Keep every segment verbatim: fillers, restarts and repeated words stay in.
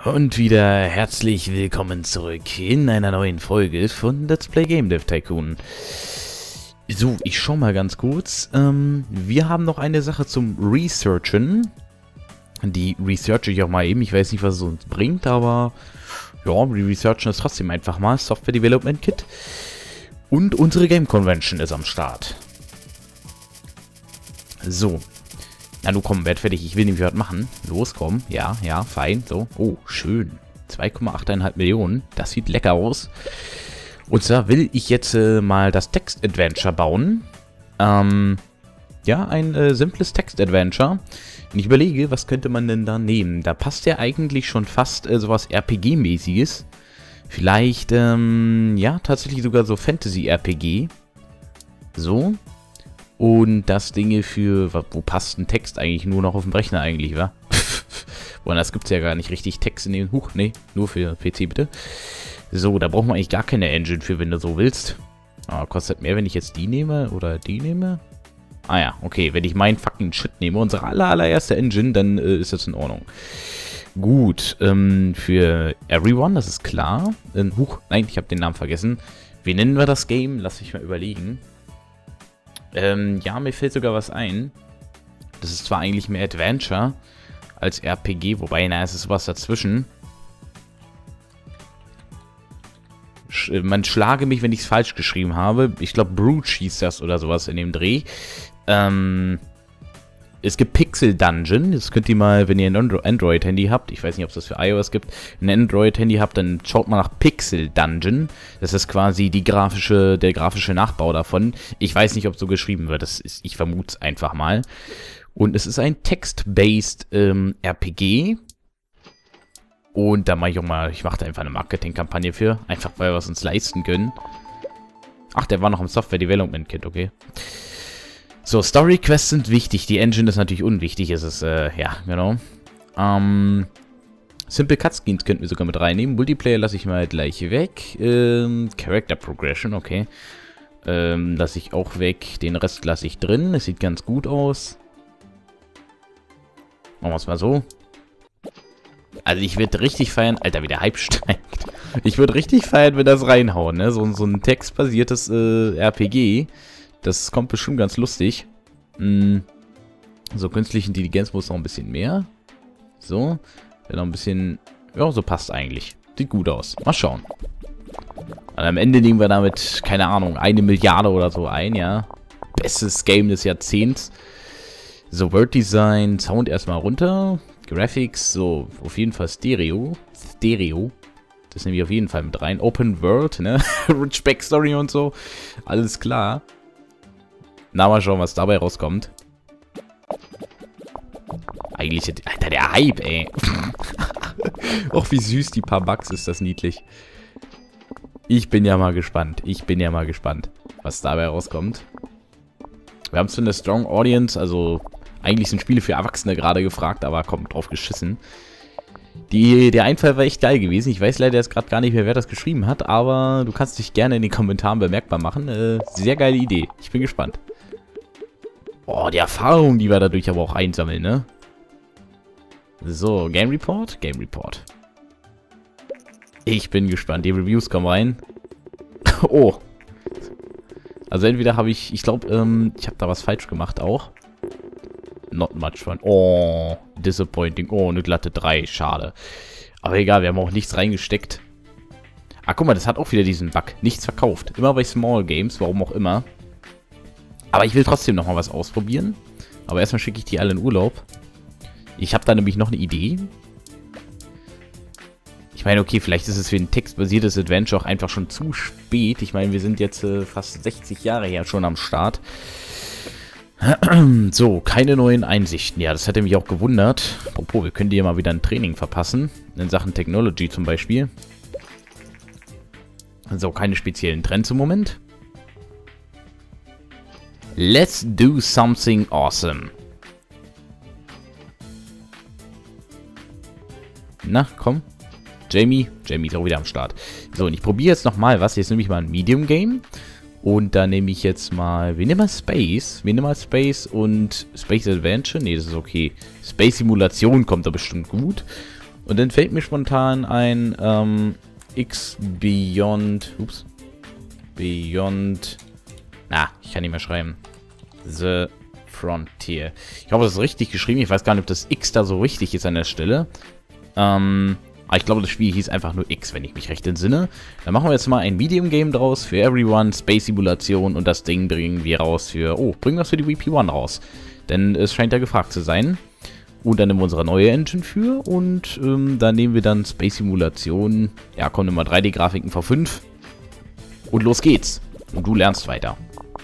Und wieder herzlich willkommen zurück in einer neuen Folge von Let's Play Game Dev Tycoon. So, ich schau mal ganz kurz. Ähm, wir haben noch eine Sache zum Researchen. Die researche ich auch mal eben. Ich weiß nicht, was es uns bringt, aber ja, wir researchen es trotzdem einfach mal. Software Development Kit. Und unsere Game Convention ist am Start. So. Na du komm, werd fertig, ich will nämlich was machen. Los, komm. Ja, ja, fein. So. Oh, schön. zwei Komma fünfundachtzig Millionen. Das sieht lecker aus. Und zwar will ich jetzt äh, mal das Text-Adventure bauen. Ähm, ja, ein äh, simples Text-Adventure. Und ich überlege, was könnte man denn da nehmen? Da passt ja eigentlich schon fast äh, sowas R P G-mäßiges. Vielleicht, ähm, ja, tatsächlich sogar so Fantasy-R P G. So. Und das Dinge für, wo passt ein Text eigentlich nur noch auf dem Rechner eigentlich, wa? Boah, das gibt's ja gar nicht richtig Text in dem, huch, nee, nur für P C bitte. So, da braucht man eigentlich gar keine Engine für, wenn du so willst. Aber kostet mehr, wenn ich jetzt die nehme oder die nehme. Ah ja, okay, wenn ich meinen fucking Shit nehme, unsere aller, allererste Engine, dann äh, ist das in Ordnung. Gut, ähm, für Everyone, das ist klar. Ähm, huch, nein, ich habe den Namen vergessen. Wie nennen wir das Game? Lass mich mal überlegen. Ähm, ja, mir fällt sogar was ein. Das ist zwar eigentlich mehr Adventure als R P G, wobei, na, es ist was dazwischen. Sch man schlage mich, wenn ich es falsch geschrieben habe. Ich glaube, Brooch hieß das oder sowas in dem Dreh. Ähm, es gibt Pixel Dungeon. Das könnt ihr mal, wenn ihr ein Andro Android-Handy habt. Ich weiß nicht, ob es das für iOS gibt. Wenn ihr ein Android-Handy habt, dann schaut mal nach Pixel Dungeon. Das ist quasi die grafische, der grafische Nachbau davon. Ich weiß nicht, ob es so geschrieben wird. Das ist, ich vermute es einfach mal. Und es ist ein Text-based ähm, R P G. Und da mache ich auch mal, ich mache da einfach eine Marketingkampagne für. Einfach, weil wir es uns leisten können. Ach, der war noch im Software Development Kit, okay. So, Story-Quests sind wichtig. Die Engine ist natürlich unwichtig. Es ist, äh, ja, genau. Ähm, Simple Cutscenes könnten wir sogar mit reinnehmen. Multiplayer lasse ich mal gleich weg. Ähm, Character Progression, okay. Ähm, lasse ich auch weg. Den Rest lasse ich drin. Es sieht ganz gut aus. Machen wir es mal so. Also ich würde richtig feiern... Alter, wie der Hype steigt. Ich würde richtig feiern, wenn das reinhauen, ne? So, so ein textbasiertes äh, R P G. Das kommt bestimmt ganz lustig. Hm. So, künstliche Intelligenz muss noch ein bisschen mehr. So. Wäre noch ein bisschen... Ja, so passt eigentlich. Sieht gut aus. Mal schauen. Und am Ende nehmen wir damit, keine Ahnung, eine Milliarde oder so ein, ja. Bestes Game des Jahrzehnts. So, Word Design, Sound erstmal runter. Graphics, so, auf jeden Fall Stereo. Stereo. Das nehme ich auf jeden Fall mit rein. Open World, ne? Rich Backstory und so. Alles klar. Na, mal schauen, was dabei rauskommt. Eigentlich, Alter, der Hype, ey. Och, wie süß, die paar Bugs, ist das niedlich. Ich bin ja mal gespannt. Ich bin ja mal gespannt, was dabei rauskommt. Wir haben zwar eine Strong Audience, also eigentlich sind Spiele für Erwachsene gerade gefragt, aber kommt drauf geschissen. Die, der Einfall war echt geil gewesen. Ich weiß leider jetzt gerade gar nicht mehr, wer das geschrieben hat, aber du kannst dich gerne in den Kommentaren bemerkbar machen. Äh, sehr geile Idee. Ich bin gespannt. Oh, die Erfahrung, die wir dadurch aber auch einsammeln, ne? So, Game Report? Game Report. Ich bin gespannt. Die Reviews kommen rein. Oh. Also entweder habe ich, ich glaube, ähm, ich habe da was falsch gemacht auch. Not much fun. Oh, disappointing. Oh, eine glatte drei. Schade. Aber egal, wir haben auch nichts reingesteckt. Ah, guck mal, das hat auch wieder diesen Bug. Nichts verkauft. Immer bei Small Games, warum auch immer. Aber ich will trotzdem nochmal was ausprobieren. Aber erstmal schicke ich die alle in Urlaub. Ich habe da nämlich noch eine Idee. Ich meine, okay, vielleicht ist es für ein textbasiertes Adventure auch einfach schon zu spät. Ich meine, wir sind jetzt äh, fast sechzig Jahre her schon am Start. So, keine neuen Einsichten. Ja, das hätte mich auch gewundert. Apropos, wir können dir mal wieder ein Training verpassen. In Sachen Technology zum Beispiel. So, keine speziellen Trends im Moment. Let's do something awesome. Na, komm. Jamie. Jamie ist auch wieder am Start. So, und ich probiere jetzt nochmal was. Jetzt nehme ich mal ein Medium Game. Und da nehme ich jetzt mal... Wir nehmen mal Space. Wir nehmen mal Space und Space Adventure. Ne, das ist okay. Space Simulation kommt da bestimmt gut. Und dann fällt mir spontan ein ähm, X Beyond, ups, Beyond, na, ich kann nicht mehr schreiben, The Frontier. Ich glaube, das ist richtig geschrieben. Ich weiß gar nicht, ob das X da so richtig ist an der Stelle. Ähm, aber ich glaube, das Spiel hieß einfach nur X, wenn ich mich recht entsinne. Dann machen wir jetzt mal ein Medium Game draus für Everyone, Space Simulation, und das Ding bringen wir raus für, oh, bringen wir es für die W P One raus. Denn es scheint ja gefragt zu sein. Und dann nehmen wir unsere neue Engine für und ähm, dann nehmen wir dann Space Simulation. Ja, kommen immer drei D-Grafiken V fünf. Und los geht's. Und du lernst weiter.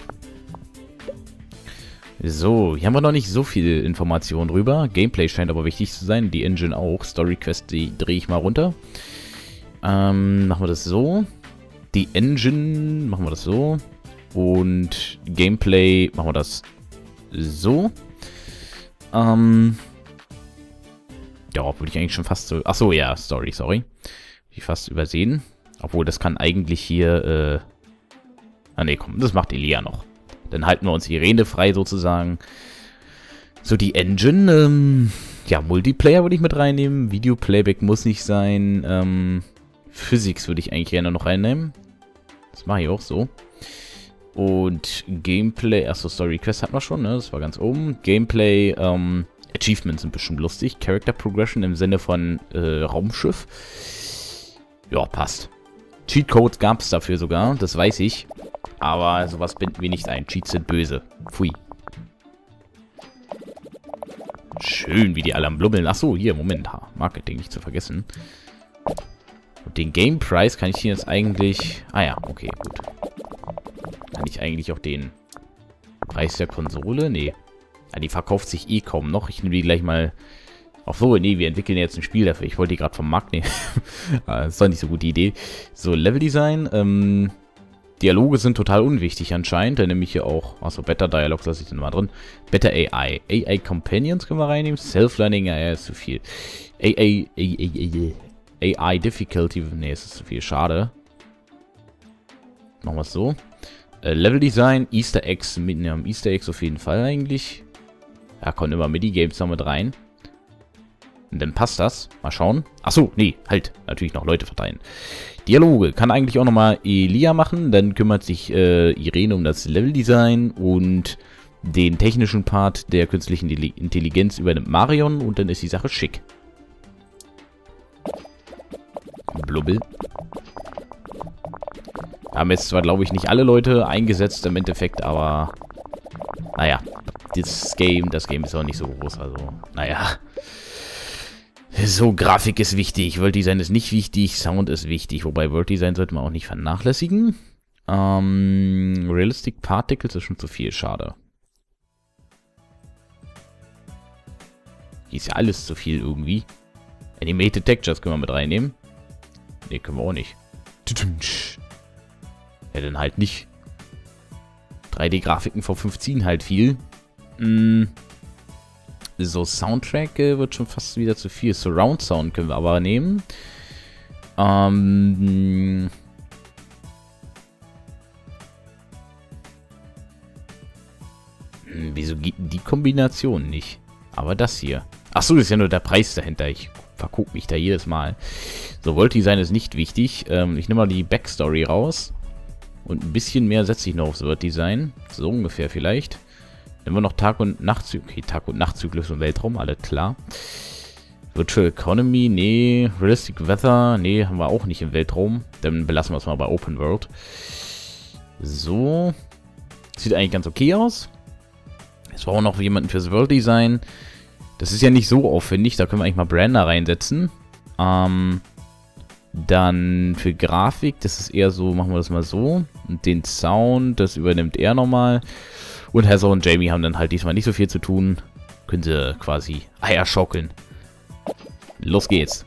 So, hier haben wir noch nicht so viel Information drüber. Gameplay scheint aber wichtig zu sein. Die Engine auch. Story Quest, die drehe ich mal runter. Ähm, machen wir das so. Die Engine machen wir das so. Und Gameplay machen wir das so. Ähm... Ja, würde ich eigentlich schon fast so... Achso, ja, Story, sorry. Hab ich fast übersehen. Obwohl, das kann eigentlich hier... Äh ah, ne, komm, das macht Elia noch. Dann halten wir uns Irene frei, sozusagen. So, die Engine, ähm... ja, Multiplayer würde ich mit reinnehmen. Video-Playback muss nicht sein. Ähm... Physics würde ich eigentlich gerne noch reinnehmen. Das mache ich auch so. Und Gameplay... Achso, Story Quest hatten wir schon, ne? Das war ganz oben. Gameplay, ähm... Achievements sind bestimmt lustig. Character Progression im Sinne von äh, Raumschiff. Ja, passt. Cheatcodes gab es dafür sogar, das weiß ich. Aber sowas binden wir nicht ein. Cheats sind böse. Pfui. Schön, wie die alle am Blubbeln. Achso, hier, Moment. Marketing nicht zu vergessen. Und den Game Price kann ich hier jetzt eigentlich... Ah ja, okay, gut. Kann ich eigentlich auch den Preis der Konsole? Nee. Ja, die verkauft sich eh kaum noch. Ich nehme die gleich mal... Ach so, nee, wir entwickeln jetzt ein Spiel dafür. Ich wollte die gerade vom Markt nehmen. Das ist doch nicht so eine gute Idee. So, Leveldesign. Ähm, Dialoge sind total unwichtig anscheinend. Da nehme ich hier auch... Achso, Better Dialogs lasse ich dann mal drin. Better A I. A I Companions können wir reinnehmen. Self-Learning, A I ist zu viel. A I... A I Difficulty... Nee, es ist zu viel. Schade. Machen wir es so. Äh, Leveldesign, Easter Eggs. Mit einem Easter Eggs auf jeden Fall eigentlich. Ja, kommen immer Minigames noch mit rein. Und dann passt das. Mal schauen. Achso, nee, halt. Natürlich noch Leute verteilen. Dialoge kann eigentlich auch nochmal Elia machen. Dann kümmert sich äh, Irene um das Leveldesign. Und den technischen Part der künstlichen Intelligenz übernimmt Marion. Und dann ist die Sache schick. Blubbel. Wir haben jetzt zwar, glaube ich, nicht alle Leute eingesetzt im Endeffekt, aber... Naja, das Game, das Game ist auch nicht so groß, also... Naja... So, Grafik ist wichtig, World Design ist nicht wichtig, Sound ist wichtig, wobei World Design sollte man auch nicht vernachlässigen. Ähm, Realistic Particles ist schon zu viel, schade. Hier ist ja alles zu viel irgendwie. Animated Textures können wir mit reinnehmen. Ne, können wir auch nicht. Ja, dann halt nicht. drei D-Grafiken V fünf ziehen halt viel. Mm. So, Soundtrack äh, wird schon fast wieder zu viel. Surround Sound können wir aber nehmen. Ähm... Hm, wieso geht die Kombination nicht? Aber das hier. Achso, das ist ja nur der Preis dahinter. Ich vergucke mich da jedes Mal. So, World Design ist nicht wichtig. Ähm, ich nehme mal die Backstory raus. Und ein bisschen mehr setze ich noch aufs World Design. So ungefähr vielleicht. Nehmen wir noch Tag- und Nachtzyklus. Okay, Tag- und Nachtzyklus im Weltraum, alles klar. Virtual Economy, nee. Realistic Weather, nee, haben wir auch nicht im Weltraum. Dann belassen wir es mal bei Open World. So. Sieht eigentlich ganz okay aus. Jetzt brauchen wir noch jemanden fürs World Design. Das ist ja nicht so aufwendig, da können wir eigentlich mal Brander reinsetzen. Ähm, dann für Grafik, das ist eher so, machen wir das mal so. Und den Sound, das übernimmt er nochmal. Und Heather und Jamie haben dann halt diesmal nicht so viel zu tun. Können sie quasi Eier schaukeln. Los geht's.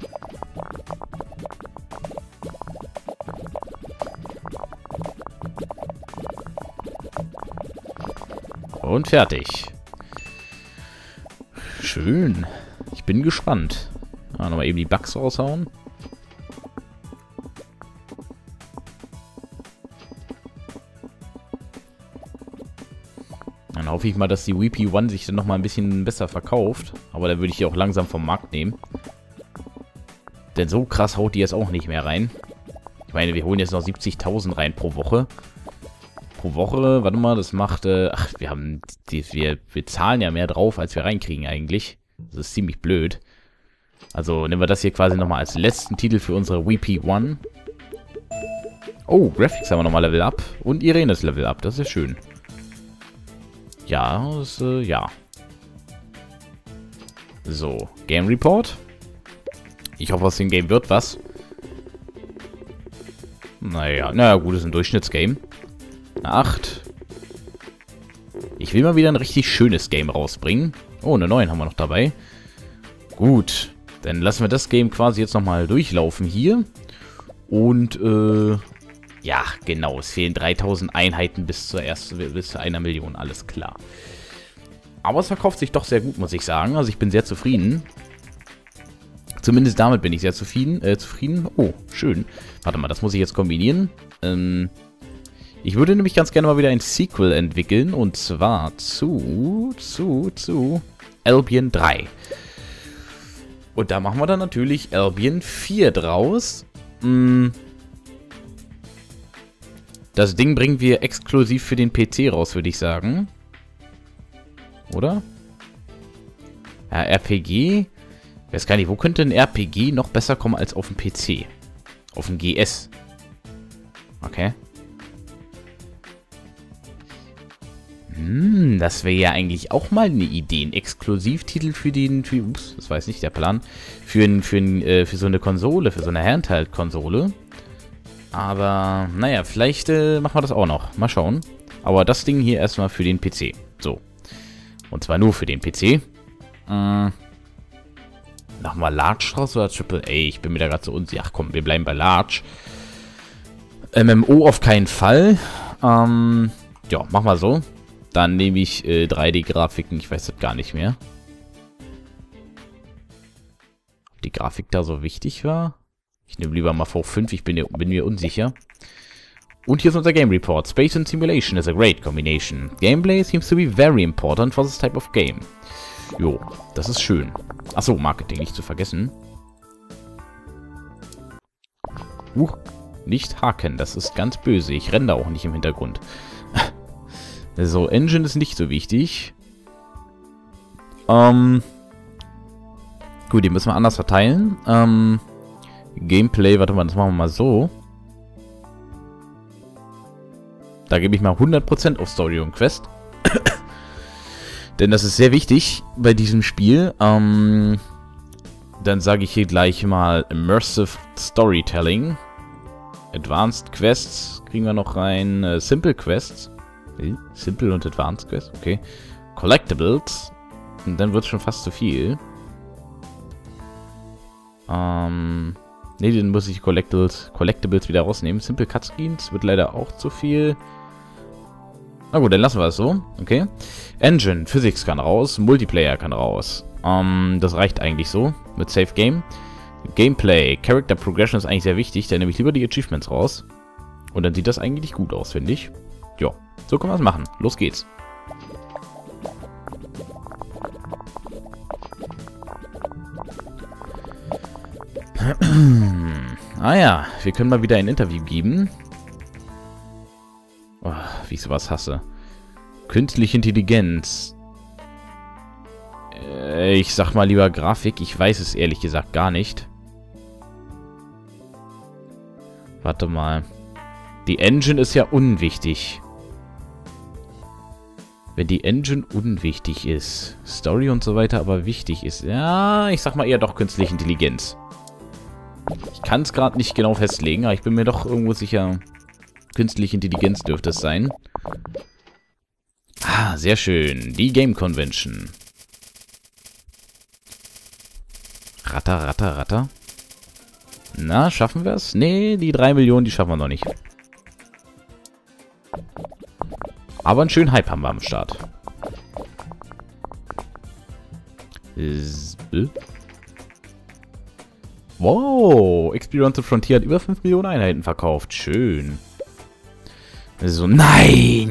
Und fertig. Schön. Ich bin gespannt. Ah, nochmal eben die Bugs raushauen. Dann hoffe ich mal, dass die W P One sich dann nochmal ein bisschen besser verkauft. Aber dann würde ich die auch langsam vom Markt nehmen. Denn so krass haut die jetzt auch nicht mehr rein. Ich meine, wir holen jetzt noch siebzigtausend rein pro Woche. Pro Woche, warte mal, das macht, äh, ach, wir haben, die, wir, wir zahlen ja mehr drauf, als wir reinkriegen eigentlich. Das ist ziemlich blöd. Also nehmen wir das hier quasi nochmal als letzten Titel für unsere V P eins. Oh, Graphics haben wir nochmal Level Up. Und Irenes Level Up, das ist schön. Ja, das, äh, ja. So, Game Report. Ich hoffe, aus dem Game wird was. Naja, naja, gut, das ist ein Durchschnittsgame. Eine acht. Ich will mal wieder ein richtig schönes Game rausbringen. Oh, eine neun haben wir noch dabei. Gut, dann lassen wir das Game quasi jetzt nochmal durchlaufen hier. Und, äh, ja, genau, es fehlen dreitausend Einheiten bis zur ersten, bis zu einer Million, alles klar. Aber es verkauft sich doch sehr gut, muss ich sagen. Also ich bin sehr zufrieden. Zumindest damit bin ich sehr zufrieden. Äh, zufrieden. Oh, schön. Warte mal, das muss ich jetzt kombinieren. Ähm, ich würde nämlich ganz gerne mal wieder ein Sequel entwickeln. Und zwar zu, zu, zu Albion drei. Und da machen wir dann natürlich Albion vier draus. Hm. Das Ding bringen wir exklusiv für den P C raus, würde ich sagen. Oder? Ja, R P G. Ich weiß gar nicht, wo könnte ein R P G noch besser kommen als auf dem P C? Auf dem G S. Okay. Hm, das wäre ja eigentlich auch mal eine Idee. Ein Exklusivtitel für den... Für, ups, das war jetzt nicht der Plan. Für, ein, für, ein, äh, für so eine Konsole, für so eine Handheld-Konsole. Aber, naja, vielleicht äh, machen wir das auch noch. Mal schauen. Aber das Ding hier erstmal für den P C. So. Und zwar nur für den P C. Äh, Nochmal Large draus oder Triple A? Ich bin mir da gerade so unsicher. Ach komm, wir bleiben bei Large. M M O auf keinen Fall. Ähm, ja, machen wir so. Dann nehme ich äh, drei D-Grafiken. Ich weiß das gar nicht mehr. Ob die Grafik da so wichtig war? Ich nehme lieber mal V fünf. Ich bin, bin mir unsicher. Und hier ist unser Game Report. Space and Simulation is a great combination. Gameplay seems to be very important for this type of game. Jo, das ist schön. Achso, Marketing nicht zu vergessen. Uh, nicht haken, das ist ganz böse. Ich renne da auch nicht im Hintergrund. So, Engine ist nicht so wichtig. Ähm. Gut, die müssen wir anders verteilen. Ähm. Gameplay, warte mal, das machen wir mal so. Da gebe ich mal hundert Prozent auf Story und Quest. Denn das ist sehr wichtig bei diesem Spiel. Ähm, dann sage ich hier gleich mal Immersive Storytelling. Advanced Quests kriegen wir noch rein. Äh, Simple Quests. Simple und Advanced Quests, okay. Collectibles. Und dann wird es schon fast zu viel. Ähm, ne, dann muss ich Collectibles, Collectibles wieder rausnehmen. Simple Cutscenes wird leider auch zu viel. Na gut, dann lassen wir es so. Okay. Engine, Physics kann raus, Multiplayer kann raus. Ähm, das reicht eigentlich so mit Safe Game. Gameplay, Character Progression ist eigentlich sehr wichtig. Da nehme ich lieber die Achievements raus. Und dann sieht das eigentlich gut aus, finde ich. Ja, so können wir es machen. Los geht's. Ah ja, wir können mal wieder ein Interview geben. Oh, wie ich sowas hasse. Künstliche Intelligenz. Äh, ich sag mal lieber Grafik. Ich weiß es ehrlich gesagt gar nicht. Warte mal. Die Engine ist ja unwichtig. Wenn die Engine unwichtig ist, Story und so weiter aber wichtig ist. Ja, ich sag mal eher doch künstliche Intelligenz. Ich kann es gerade nicht genau festlegen, aber ich bin mir doch irgendwo sicher... Künstliche Intelligenz dürfte es sein. Ah, sehr schön. Die Game Convention. Ratter, ratter, ratter. Na, schaffen wir es? Nee, die drei Millionen, die schaffen wir noch nicht. Aber einen schönen Hype haben wir am Start. Wow, Experience Frontier hat über fünf Millionen Einheiten verkauft. Schön. So, nein!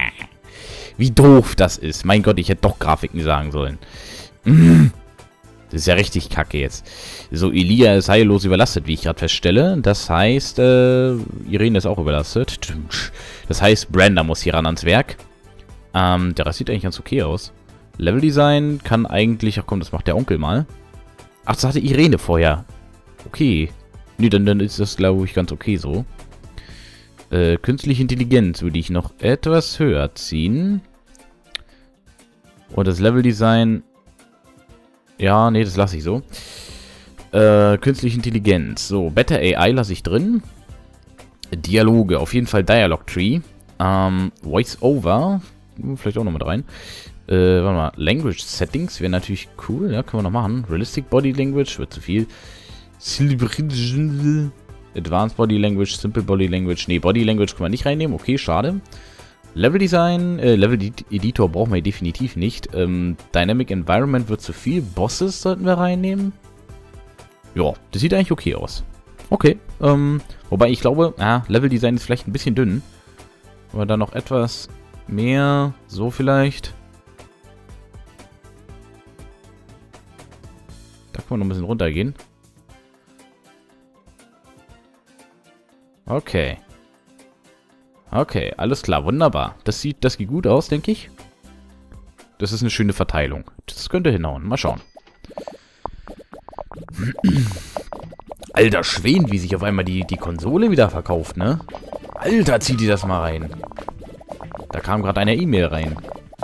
Wie doof das ist. Mein Gott, ich hätte doch Grafiken sagen sollen. Das ist ja richtig kacke jetzt. So, Elia ist heillos überlastet, wie ich gerade feststelle. Das heißt, äh, Irene ist auch überlastet. Das heißt, Brenda muss hier ran ans Werk. Ähm, der Rest sieht eigentlich ganz okay aus. Leveldesign kann eigentlich... Ach komm, das macht der Onkel mal. Ach, das hatte Irene vorher. Okay. Nee, dann, dann ist das, glaube ich, ganz okay so. Äh, künstliche Intelligenz würde ich noch etwas höher ziehen. Und das Leveldesign... Ja, nee, das lasse ich so. Äh, künstliche Intelligenz. So, Better A I lasse ich drin. Dialoge, auf jeden Fall Dialog Tree. Ähm, Voice Over. Vielleicht auch noch mit rein. Äh, warte mal. Language Settings wäre natürlich cool. Ja, können wir noch machen. Realistic Body Language wird zu viel. Advanced Body Language, Simple Body Language. Nee, Body Language können wir nicht reinnehmen. Okay, schade. Level Design, äh, Level Editor brauchen wir definitiv nicht. Ähm, Dynamic Environment wird zu viel. Bosses sollten wir reinnehmen. Ja, das sieht eigentlich okay aus. Okay, ähm, wobei ich glaube, ah, Level Design ist vielleicht ein bisschen dünn. Aber dann noch etwas mehr, so vielleicht. Da kann man noch ein bisschen runtergehen. Okay. Okay, alles klar, wunderbar. Das sieht, das geht gut aus, denke ich. Das ist eine schöne Verteilung. Das könnte hinhauen. Mal schauen. Alter Schweden, wie sich auf einmal die, die Konsole wieder verkauft, ne? Alter, zieh die das mal rein. Da kam gerade eine E-Mail rein.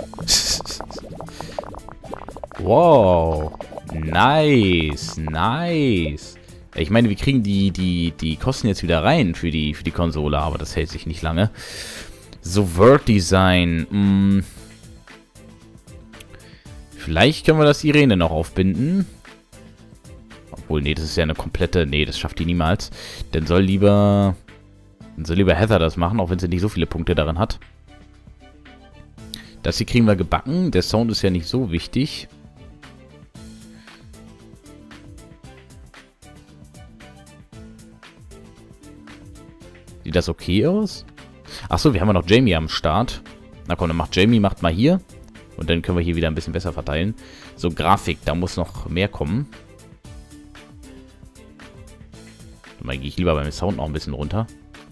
Wow. Nice, nice. Ich meine, wir kriegen die, die, die Kosten jetzt wieder rein für die, für die Konsole, aber das hält sich nicht lange. So, Word Design. Hm. Vielleicht können wir das Irene noch aufbinden. Obwohl, nee, das ist ja eine komplette... Nee, das schafft die niemals. Dann soll lieber... Dann soll lieber Heather das machen, auch wenn sie nicht so viele Punkte darin hat. Das hier kriegen wir gebacken. Der Sound ist ja nicht so wichtig. Sieht das okay aus? Achso, wir haben ja noch Jamie am Start. Na komm, dann macht Jamie, macht mal hier. Und dann können wir hier wieder ein bisschen besser verteilen. So, Grafik, da muss noch mehr kommen. Dann gehe ich lieber beim Sound noch ein bisschen runter.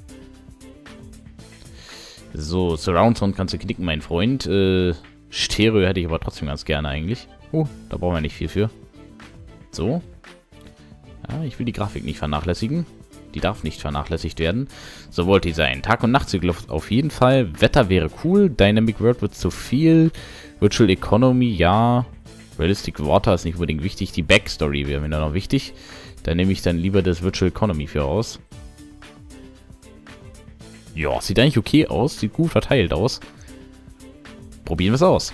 So, Surround Sound kannst du knicken, mein Freund. Äh, Stereo hätte ich aber trotzdem ganz gerne eigentlich. Uh, da brauchen wir nicht viel für. So. Ja, ich will die Grafik nicht vernachlässigen. Die darf nicht vernachlässigt werden. So wollte die sein. Tag- und Nachtzyklus auf jeden Fall. Wetter wäre cool. Dynamic World wird zu viel. Virtual Economy, ja. Realistic Water ist nicht unbedingt wichtig. Die Backstory wäre mir noch wichtig. Da nehme ich dann lieber das Virtual Economy für aus. Ja, sieht eigentlich okay aus. Sieht gut verteilt aus. Probieren wir es aus.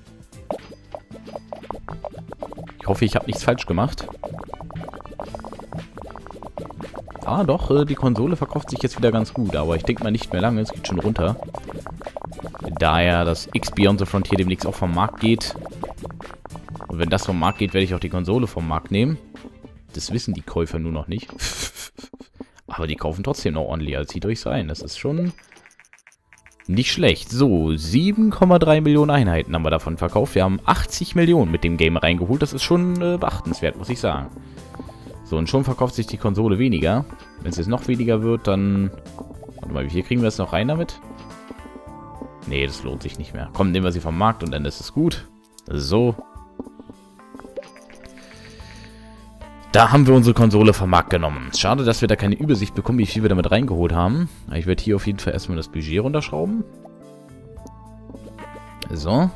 Ich hoffe, ich habe nichts falsch gemacht. Ah, doch, äh, die Konsole verkauft sich jetzt wieder ganz gut, aber ich denke mal nicht mehr lange, es geht schon runter. Da ja das X Beyond the Frontier demnächst auch vom Markt geht. Und wenn das vom Markt geht, werde ich auch die Konsole vom Markt nehmen. Das wissen die Käufer nur noch nicht. Aber die kaufen trotzdem noch ordentlich, also zieht euch rein. Das ist schon nicht schlecht. So, sieben Komma drei Millionen Einheiten haben wir davon verkauft. Wir haben achtzig Millionen mit dem Game reingeholt. Das ist schon äh, beachtenswert, muss ich sagen. So, und schon verkauft sich die Konsole weniger. Wenn es jetzt noch weniger wird, dann... Warte mal, wie viel kriegen wir jetzt noch rein damit? Nee, das lohnt sich nicht mehr. Komm, nehmen wir sie vom Markt und dann ist es gut. So. Da haben wir unsere Konsole vom Markt genommen. Schade, dass wir da keine Übersicht bekommen, wie viel wir damit reingeholt haben. Ich werde hier auf jeden Fall erstmal das Budget runterschrauben. So.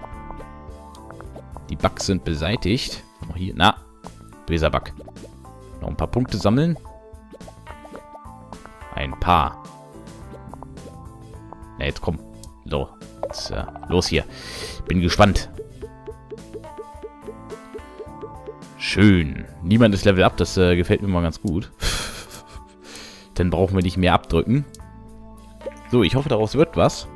Die Bugs sind beseitigt. Noch hier. Na, böser Bug. Noch ein paar Punkte sammeln. Ein paar. Na, jetzt komm. So. Jetzt, äh, los hier. Bin gespannt. Schön. Niemand ist Level Up. Das äh, gefällt mir mal ganz gut. Dann brauchen wir nicht mehr abdrücken. So, ich hoffe, daraus wird was.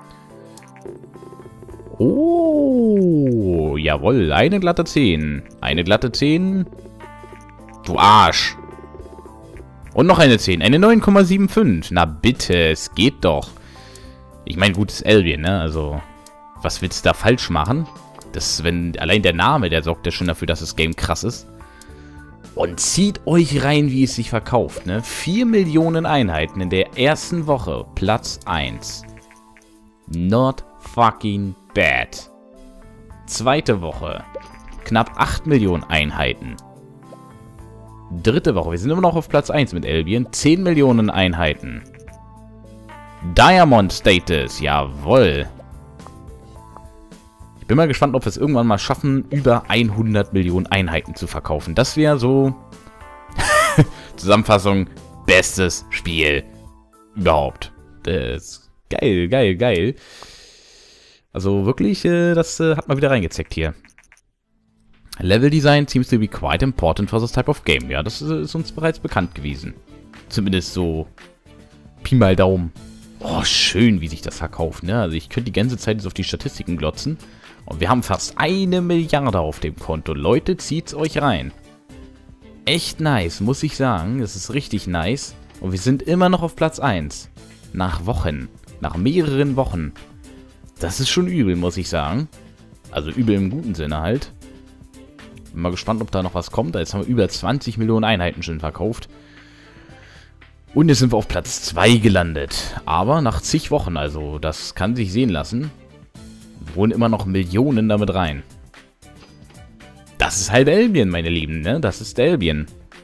Oh. Jawohl. Eine glatte zehn. Eine glatte zehn. Du Arsch. Und noch eine zehn. Eine neun Komma fünfundsiebzig. Na bitte, es geht doch. Ich meine, gut, es ist Albion, ne? Also, was willst du da falsch machen? Das, wenn allein der Name, der sorgt ja schon dafür, dass das Game krass ist. Und zieht euch rein, wie es sich verkauft, ne? vier Millionen Einheiten in der ersten Woche. Platz eins. Not fucking bad. Zweite Woche. Knapp acht Millionen Einheiten. Dritte Woche. Wir sind immer noch auf Platz eins mit Albion. zehn Millionen Einheiten. Diamond Status. Jawohl. Ich bin mal gespannt, ob wir es irgendwann mal schaffen, über hundert Millionen Einheiten zu verkaufen. Das wäre so... Zusammenfassung. Bestes Spiel überhaupt. Das ist geil, geil, geil. Also wirklich, äh, das äh, hat mal wieder reingezeckt hier. Level Design seems to be quite important for this type of game. Ja, das ist, ist uns bereits bekannt gewesen. Zumindest so Pi mal Daumen. Oh, schön, wie sich das verkauft, ne? Also ich könnte die ganze Zeit jetzt auf die Statistiken glotzen. Und wir haben fast eine Milliarde auf dem Konto. Leute, zieht's euch rein. Echt nice, muss ich sagen. Das ist richtig nice. Und wir sind immer noch auf Platz eins. Nach Wochen. Nach mehreren Wochen. Das ist schon übel, muss ich sagen. Also übel im guten Sinne halt. Bin mal gespannt, ob da noch was kommt. Da jetzt haben wir über zwanzig Millionen Einheiten schon verkauft. Und jetzt sind wir auf Platz zwei gelandet. Aber nach zig Wochen, also das kann sich sehen lassen. Holen immer noch Millionen damit rein. Das ist halt Albion, meine Lieben, ne? Das ist Albion.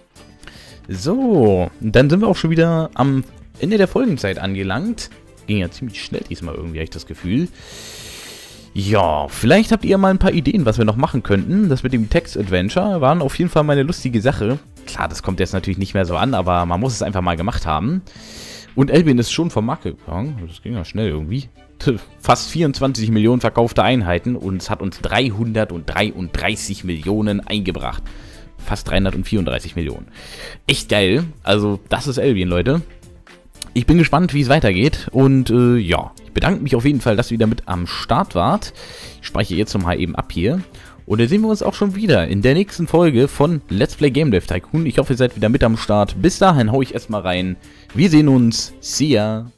So, dann sind wir auch schon wieder am Ende der Folgenzeit angelangt. Ging ja ziemlich schnell diesmal irgendwie, habe ich das Gefühl. Ja, vielleicht habt ihr mal ein paar Ideen, was wir noch machen könnten. Das mit dem Text-Adventure waren auf jeden Fall mal eine lustige Sache. Klar, das kommt jetzt natürlich nicht mehr so an, aber man muss es einfach mal gemacht haben. Und Albion ist schon vom Markt gegangen. Das ging ja schnell irgendwie. Fast vierundzwanzig Millionen verkaufte Einheiten und es hat uns dreihundertdreiunddreißig Millionen eingebracht. Fast dreihundertvierunddreißig Millionen. Echt geil. Also, das ist Albion, Leute. Ich bin gespannt, wie es weitergeht. Und äh, ja, ich bedanke mich auf jeden Fall, dass ihr wieder mit am Start wart. Ich speichere jetzt nochmal eben ab hier. Und dann sehen wir uns auch schon wieder in der nächsten Folge von Let's Play Game Dev Tycoon. Ich hoffe, ihr seid wieder mit am Start. Bis dahin hau ich erstmal rein. Wir sehen uns. See ya.